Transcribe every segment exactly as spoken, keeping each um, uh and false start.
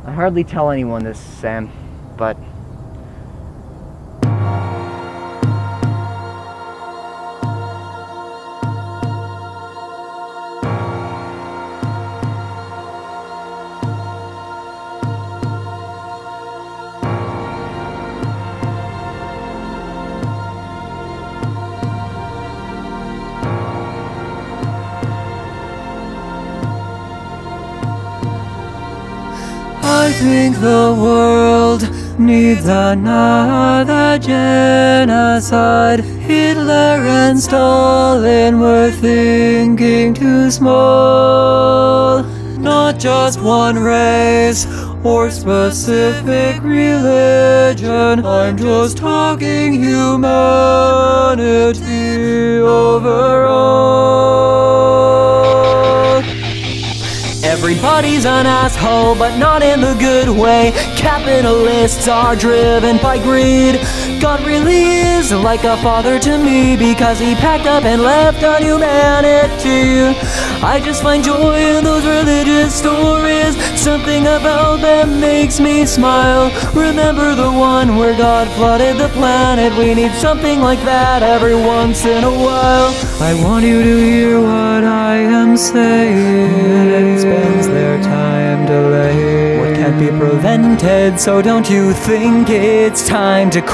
I hardly tell anyone this, Sam, but I think the world needs another genocide. Hitler and Stalin were thinking too small. Not just one race or specific religion. I'm just talking humanity overall. Everybody's an asshole, but not in the good way. Capitalists are driven by greed. God really is like a father to me, because he packed up and left on humanity. I just find joy in those religious stories. Something about them makes me smile. Remember the one where God flooded the planet? We need something like that every once in a while. I want you to hear what I am saying. And he spends their time delaying what can't be prevented, so don't you think it's time to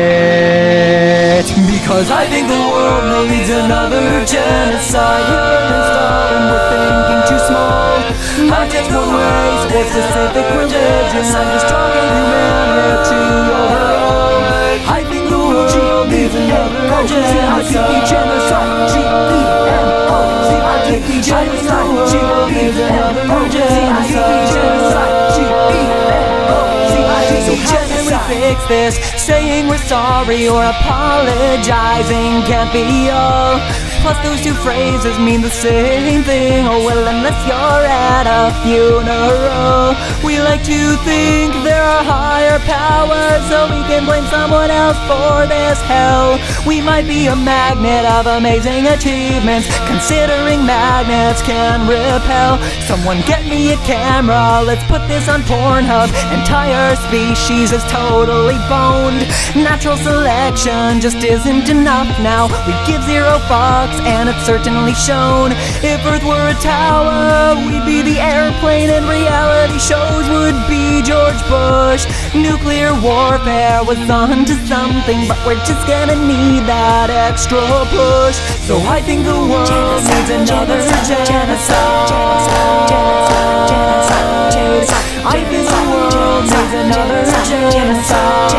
quit? Because I think the world needs another genocide. Hitler and Stalin were thinking too small. Not just one race or specific religion. I'm just talking humanity overall. I think the world needs another genocide. G E N O C I think the world needs another genocide. G E N O C I think so how can we fix this? Saying we're sorry or apologizing can't be all. Plus those two phrases mean the same thing. Oh well, unless you're at a funeral. We like to think there are higher powers, so we can blame someone else for this hell. We might be a magnet of amazing achievements, considering magnets can repel. Someone get me a camera, let's put this on Pornhub. Entire species is totally boned. Natural selection just isn't enough now. We give zero fucks, and it's certainly shown. If Earth were a tower, we'd be the airplane, and reality shows would be George Bush. Nuclear warfare was onto something, but we're just gonna need that extra push. So I think the world needs another genocide. I think the world needs another genocide.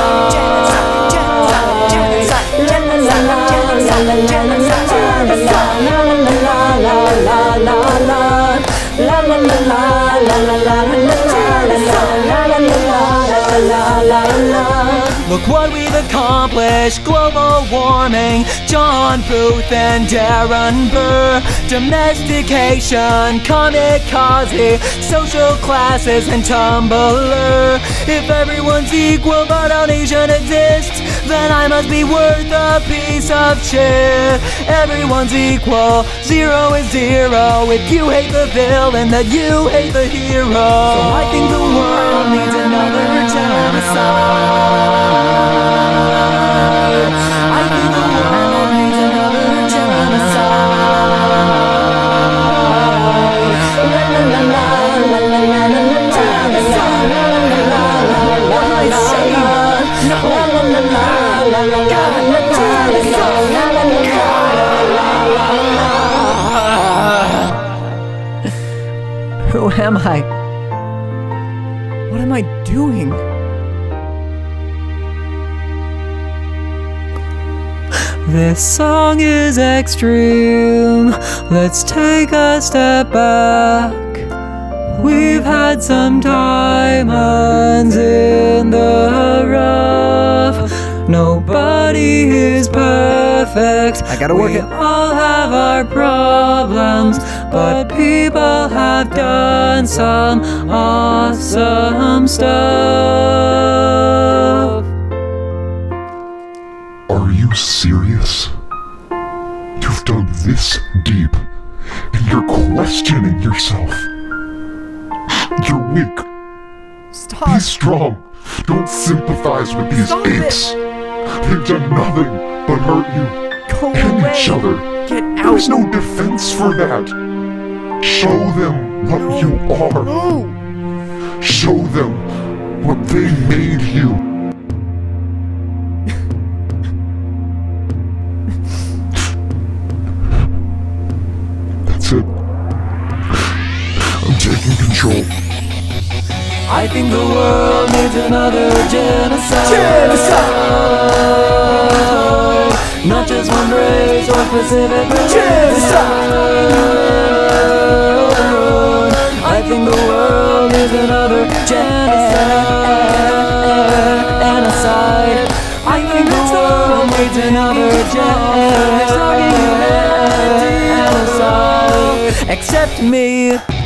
Look what we've accomplished: global warming, John Booth and Darren Burr, domestication, kamikaze, social classes and Tumblr. If everyone's equal but no nation exists, then I must be worth a piece of shit. Everyone's equal, zero is zero. If you hate the villain, then you hate the hero. So I think the world needs another genocide. I think the world needs another genocide. La la la la la la la la la Who am I? What am I doing? This song is extreme. Let's take a step back. We've had some diamonds in the rough. Nobody is perfect. I gotta work we it. We all have our problems, but people have done some awesome stuff. Are you serious? You've dug this deep, and you're questioning yourself. You're weak. Be strong. Don't sympathize with these Stop apes. They've done nothing but hurt you Go and away. each other. Get out. There's no defense for that. Show them what No. you are. No. Show them what they made you. That's it. I'm taking control. I think the world needs another genocide. Genocide. Not just one race or specific Genocide. I think the world needs another genocide. I think the world needs another genocide. Accept me.